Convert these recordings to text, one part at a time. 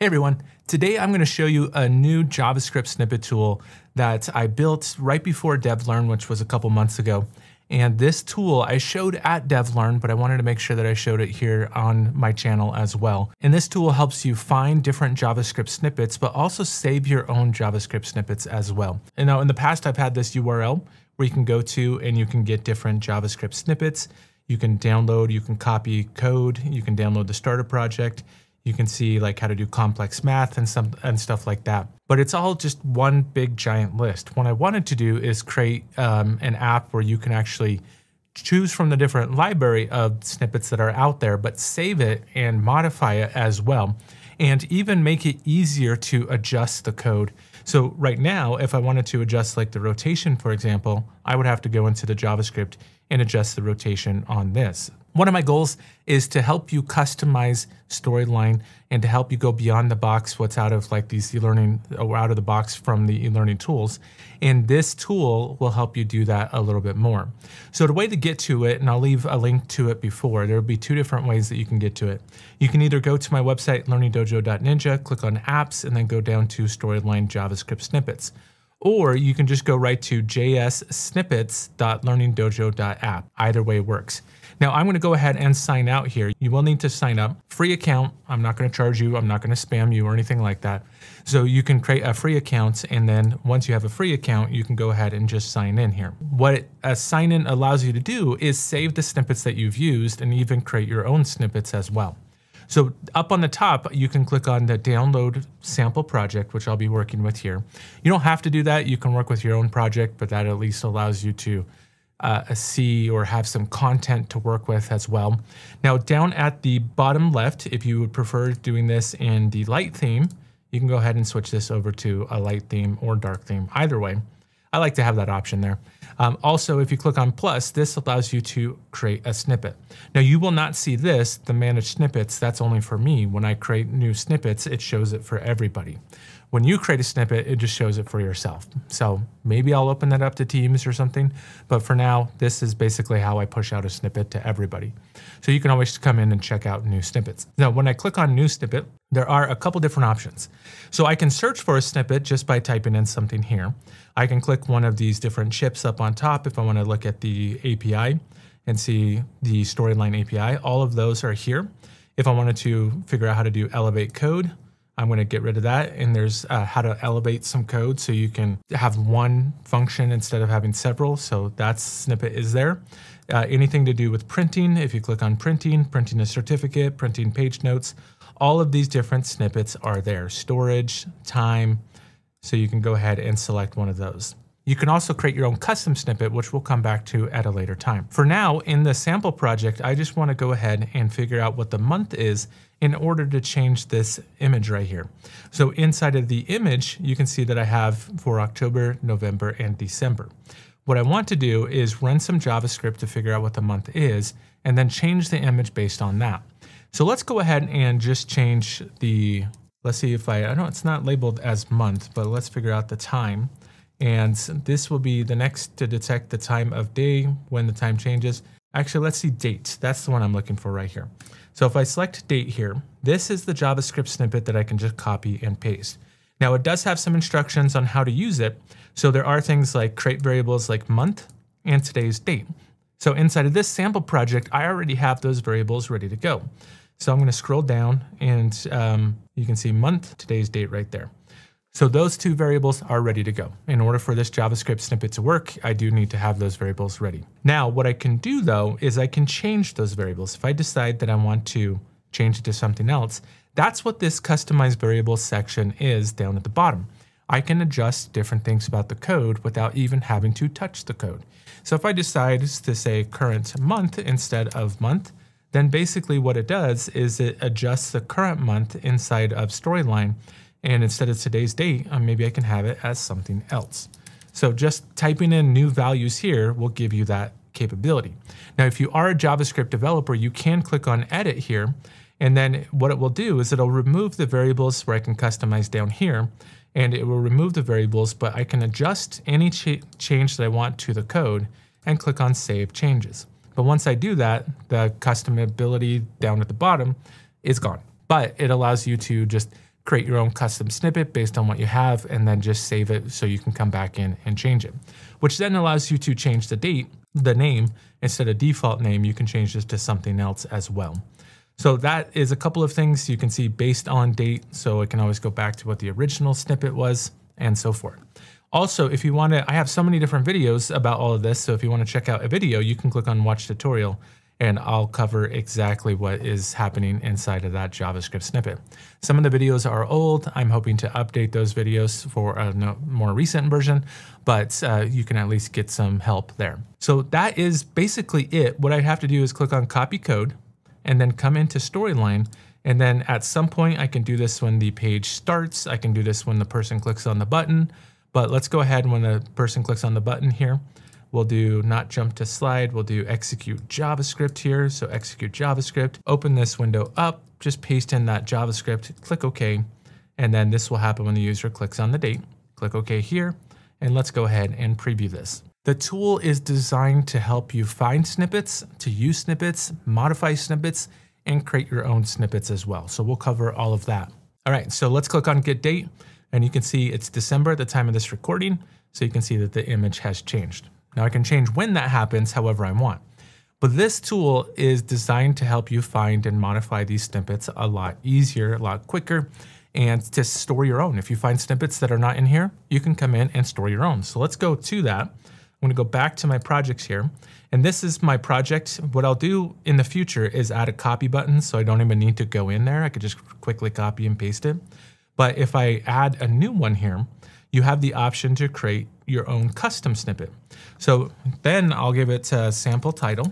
Hey everyone, today I'm going to show you a new JavaScript snippet tool that I built right before DevLearn, which was a couple months ago. And this tool I showed at DevLearn, but I wanted to make sure that I showed it here on my channel as well. And this tool helps you find different JavaScript snippets, but also save your own JavaScript snippets as well. And now in the past, I've had this URL where you can go to and you can get different JavaScript snippets. You can download, you can copy code, you can download the starter project. You can see like how to do complex math and stuff like that. But it's all just one big giant list. What I wanted to do is create an app where you can actually choose from the different library of snippets that are out there, but save it and modify it as well. And even make it easier to adjust the code. So right now, if I wanted to adjust like the rotation, for example, I would have to go into the JavaScript and adjust the rotation on this. One of my goals is to help you customize Storyline and to help you go beyond the box, what's out of like these e-learning or out of the box from the e-learning tools. And this tool will help you do that a little bit more. So the way to get to it, and I'll leave a link to it before, there'll be two different ways that you can get to it. You can either go to my website, learningdojo.ninja, click on apps, and then go down to Storyline JavaScript Snippets. Or you can just go right to JS Snippets.learningdojo.app. Either way works. Now I'm going to go ahead and sign out here. You will need to sign up. Free account. I'm not going to charge you. I'm not going to spam you or anything like that. So you can create a free account, and then once you have a free account, you can go ahead and just sign in here. What a sign in allows you to do is save the snippets that you've used and even create your own snippets as well. So up on the top, you can click on the download sample project, which I'll be working with here. You don't have to do that. You can work with your own project, but that at least allows you to see or have some content to work with as well. Now down at the bottom left, if you would prefer doing this in the light theme, you can go ahead and switch this over to a light theme or dark theme. Either way, I like to have that option there. Also, if you click on plus, this allows you to create a snippet. Now you will not see this, the manage snippets, that's only for me. When I create new snippets, it shows it for everybody. When you create a snippet, it just shows it for yourself. So maybe I'll open that up to Teams or something, but for now, this is basically how I push out a snippet to everybody. So you can always come in and check out new snippets. Now, when I click on new snippet, there are a couple different options. So I can search for a snippet just by typing in something here. I can click one of these different chips up on top if I want to look at the API and see the Storyline API. All of those are here. If I wanted to figure out how to do elevate code, I'm going to get rid of that. And there's how to elevate some code so you can have one function instead of having several. So that snippet is there. Anything to do with printing, if you click on printing, printing a certificate, printing page notes, all of these different snippets are there. Storage, time, so you can go ahead and select one of those. You can also create your own custom snippet, which we'll come back to at a later time. For now, in the sample project, I just want to go ahead and figure out what the month is in order to change this image right here. So inside of the image, you can see that I have for October, November, and December. What I want to do is run some JavaScript to figure out what the month is, and then change the image based on that. So let's go ahead and just change the, let's see if I know it's not labeled as month, but let's figure out the time. And this will be the next to detect the time of day when the time changes. Actually, let's see date. That's the one I'm looking for right here. So if I select date here, this is the JavaScript snippet that I can just copy and paste. Now it does have some instructions on how to use it. So there are things like create variables like month and today's date. So inside of this sample project, I already have those variables ready to go. So I'm going to scroll down and you can see month, today's date right there. So those two variables are ready to go. In order for this JavaScript snippet to work, I do need to have those variables ready. Now, what I can do though, is I can change those variables. If I decide that I want to change it to something else, that's what this customized variables section is down at the bottom. I can adjust different things about the code without even having to touch the code. So if I decide to say current month instead of month, then basically what it does is it adjusts the current month inside of Storyline. And instead of today's date, maybe I can have it as something else. So just typing in new values here will give you that capability. Now, if you are a JavaScript developer, you can click on edit here. And then what it will do is it'll remove the variables where I can customize down here. And it will remove the variables, but I can adjust any change that I want to the code and click on Save Changes. But once I do that, the customability down at the bottom is gone. But it allows you to just create your own custom snippet based on what you have, and then just save it so you can come back in and change it, which then allows you to change the name. Instead of default name, you can change this to something else as well. So that is a couple of things you can see based on date. So it can always go back to what the original snippet was and so forth. Also, if you want to, I have so many different videos about all of this. So if you want to check out a video, you can click on watch tutorial and I'll cover exactly what is happening inside of that JavaScript snippet. Some of the videos are old. I'm hoping to update those videos for a more recent version, but you can at least get some help there. So that is basically it. What I have to do is click on copy code and then come into storyline. And then at some point I can do this when the page starts. I can do this when the person clicks on the button, but let's go ahead when the person clicks on the button here. We'll do not jump to slide. We'll do execute JavaScript here. So execute JavaScript, open this window up, just paste in that JavaScript, click OK. And then this will happen when the user clicks on the date. Click OK here. And let's go ahead and preview this. The tool is designed to help you find snippets, to use snippets, modify snippets, and create your own snippets as well. So we'll cover all of that. All right, so let's click on get date. And you can see it's December at the time of this recording. So you can see that the image has changed. Now I can change when that happens however I want. But this tool is designed to help you find and modify these snippets a lot easier, a lot quicker, and to store your own. If you find snippets that are not in here, you can come in and store your own. So let's go to that. I'm gonna go back to my projects here. And this is my project. What I'll do in the future is add a copy button so I don't even need to go in there. I could just quickly copy and paste it. But if I add a new one here, you have the option to create your own custom snippet. So then I'll give it a sample title.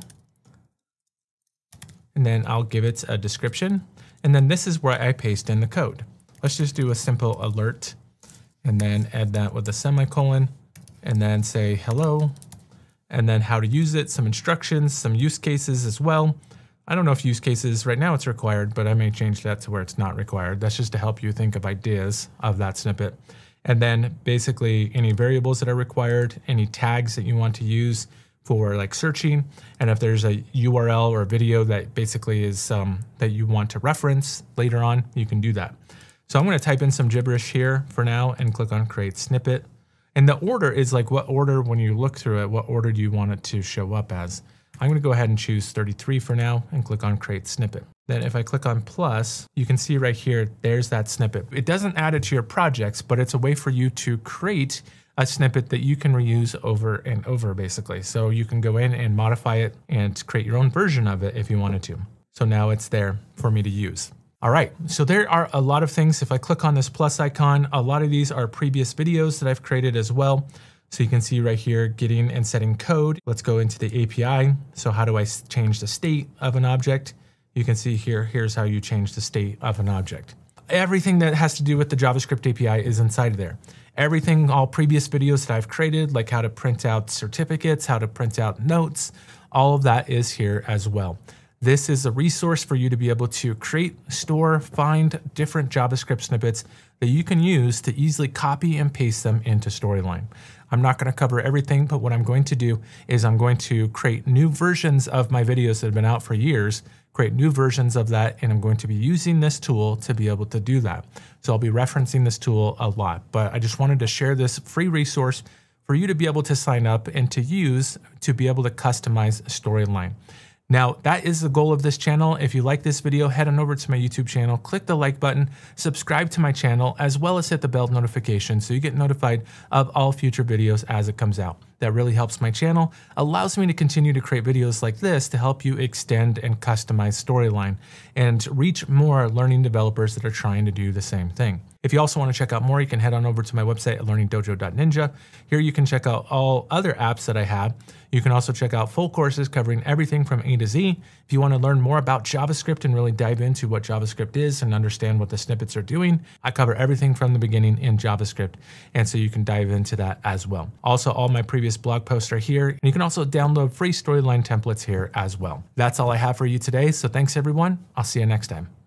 And then I'll give it a description. And then this is where I paste in the code. Let's just do a simple alert and then add that with a semicolon and then say hello and then how to use it, some instructions, some use cases as well. I don't know if use cases right now it's required, but I may change that to where it's not required. That's just to help you think of ideas of that snippet. And then basically any variables that are required, any tags that you want to use for like searching. And if there's a URL or a video that basically is that you want to reference later on, you can do that. So I'm going to type in some gibberish here for now and click on create snippet. And the order is like what order, when you look through it, what order do you want it to show up as? I'm going to go ahead and choose 33 for now and click on create snippet. Then if I click on plus, you can see right here, there's that snippet. It doesn't add it to your projects, but it's a way for you to create a snippet that you can reuse over and over basically. So you can go in and modify it and create your own version of it if you wanted to. So now it's there for me to use. All right, so there are a lot of things. If I click on this plus icon, a lot of these are previous videos that I've created as well. So you can see right here, getting and setting code. Let's go into the API. So how do I change the state of an object? You can see here, here's how you change the state of an object. Everything that has to do with the JavaScript API is inside of there. Everything, all previous videos that I've created, like how to print out certificates, how to print out notes, all of that is here as well. This is a resource for you to be able to create, store, find different JavaScript snippets that you can use to easily copy and paste them into Storyline. I'm not going to cover everything, but what I'm going to do is I'm going to create new versions of my videos that have been out for years, create new versions of that, and I'm going to be using this tool to be able to do that. So I'll be referencing this tool a lot, but I just wanted to share this free resource for you to be able to sign up and to use to be able to customize Storyline. Now, that is the goal of this channel. If you like this video, head on over to my YouTube channel, click the like button, subscribe to my channel, as well as hit the bell notification so you get notified of all future videos as it comes out. That really helps my channel, allows me to continue to create videos like this to help you extend and customize Storyline and reach more learning developers that are trying to do the same thing. If you also want to check out more, you can head on over to my website at learningdojo.ninja. Here you can check out all other apps that I have. You can also check out full courses covering everything from A to Z. If you want to learn more about JavaScript and really dive into what JavaScript is and understand what the snippets are doing, I cover everything from the beginning in JavaScript, and so you can dive into that as well. Also, all my previous blog posts are here, and you can also download free Storyline templates here as well. That's all I have for you today, so thanks everyone. I'll see you next time.